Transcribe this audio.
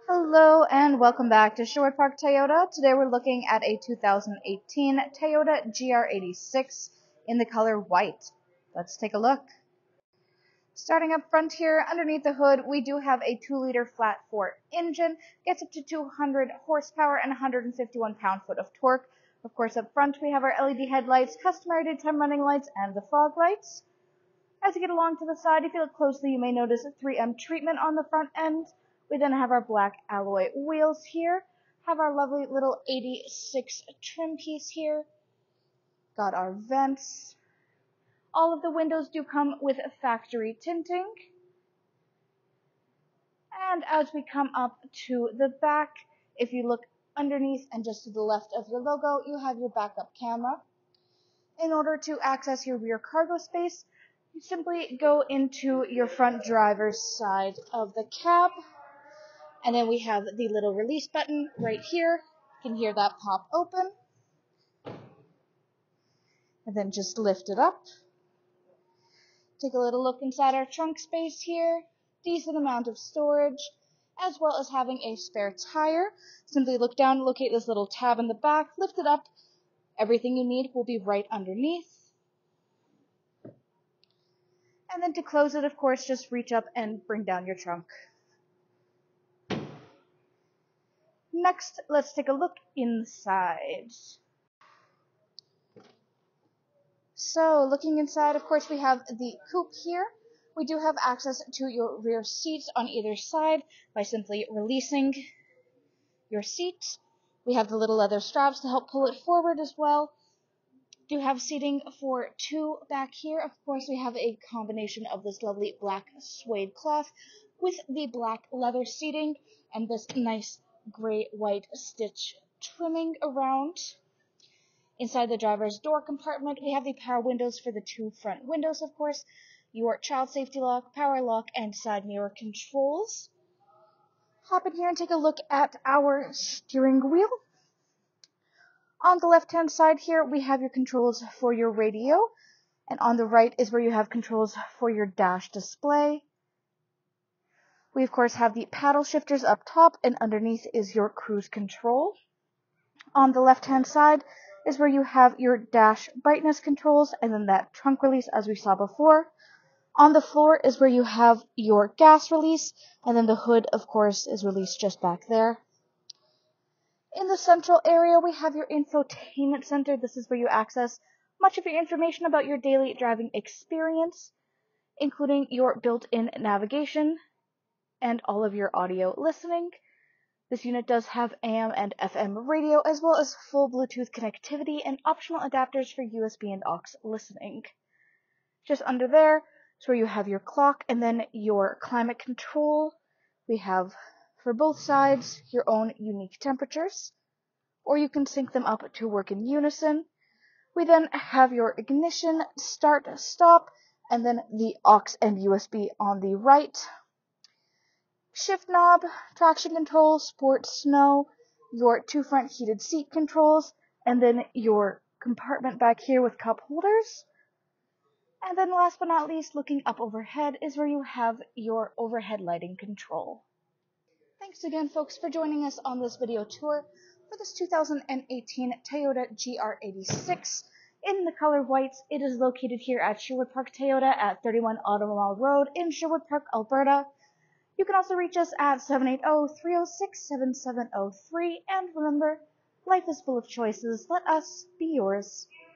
Hello and welcome back to Sherwood Park Toyota. Today we're looking at a 2018 Toyota GR86 in the color white. Let's take a look. Starting up front here, underneath the hood, we do have a 2-liter flat-4 engine. Gets up to 200 horsepower and 151 pound-foot of torque. Of course, up front we have our LED headlights, customary daytime running lights, and the fog lights. As you get along to the side, if you look closely, you may notice a 3M treatment on the front end. We then have our black alloy wheels here, have our lovely little 86 trim piece here, got our vents. All of the windows do come with factory tinting. And as we come up to the back, if you look underneath and just to the left of your logo, you have your backup camera. In order to access your rear cargo space, you simply go into your front driver's side of the cab. And then we have the little release button right here. You can hear that pop open. And then just lift it up. Take a little look inside our trunk space here. Decent amount of storage, as well as having a spare tire. Simply look down, locate this little tab in the back, lift it up. Everything you need will be right underneath. And then to close it, of course, just reach up and bring down your trunk. Next, let's take a look inside. So, looking inside, of course, we have the coupe here. We do have access to your rear seats on either side by simply releasing your seat. We have the little leather straps to help pull it forward as well. Do have seating for two back here. Of course, we have a combination of this lovely black suede cloth with the black leather seating and this nice gray-white stitch trimming around. Inside the driver's door compartment, we have the power windows for the two front windows, of course, your child safety lock, power lock, and side mirror controls. Hop in here and take a look at our steering wheel. On the left-hand side here, we have your controls for your radio, and on the right is where you have controls for your dash display. We, of course, have the paddle shifters up top, and underneath is your cruise control. On the left-hand side is where you have your dash brightness controls, and then that trunk release as we saw before. On the floor is where you have your gas release, and then the hood, of course, is released just back there. In the central area, we have your infotainment center. This is where you access much of your information about your daily driving experience, including your built-in navigation and all of your audio listening. This unit does have AM and FM radio, as well as full Bluetooth connectivity and optional adapters for USB and aux listening. Just under there is where you have your clock and then your climate control. We have, for both sides, your own unique temperatures, or you can sync them up to work in unison. We then have your ignition, start, stop, and then the aux and USB on the right. Shift knob, traction control, sport, snow, your two front heated seat controls, and then your compartment back here with cup holders. And then last but not least, looking up overhead is where you have your overhead lighting control. Thanks again, folks, for joining us on this video tour for this 2018 Toyota GR86 in the color white. It is located here at Sherwood Park Toyota at 31 Automobile Road in Sherwood Park, Alberta. You can also reach us at 780-306-7703. And remember, life is full of choices. Let us be yours.